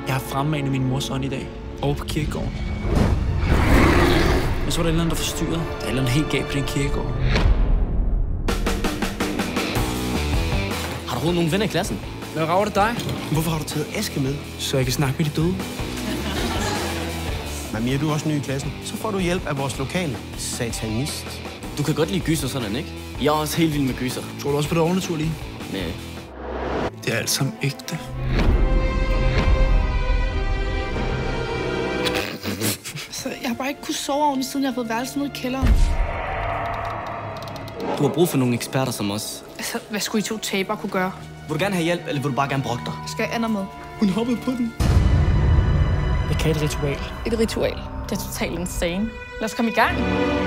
Jeg har fremmanet min mors ånd i dag. Over på kirkegården. Men så var der et eller andet, der forstyrrede. Der er et eller andet helt galt på den kirkegård. Har du overhovedet nogen venner i klassen? Hvad rager det dig? Hvorfor har du taget Aske med? Så jeg kan snakke med de døde. Amir, du er også ny i klassen. Så får du hjælp af vores lokale satanist. Du kan godt lide gyser sådan, ikke? Jeg er også helt vild med gyser. Tror du også på det overnaturlige? Nej. Det er alt sammen ægte. Så jeg har bare ikke kunnet sove ordentligt, siden jeg har fået værelse nede i kælderen. Du har brug for nogle eksperter som os. Altså, hvad skulle I to tabere kunne gøre? Vil du gerne have hjælp, eller vil du bare gerne brokke dig? Skal jeg Anna med? Hun hoppede på den. Jeg kan et ritual. Et ritual. Det er totalt insane. Lad os komme i gang.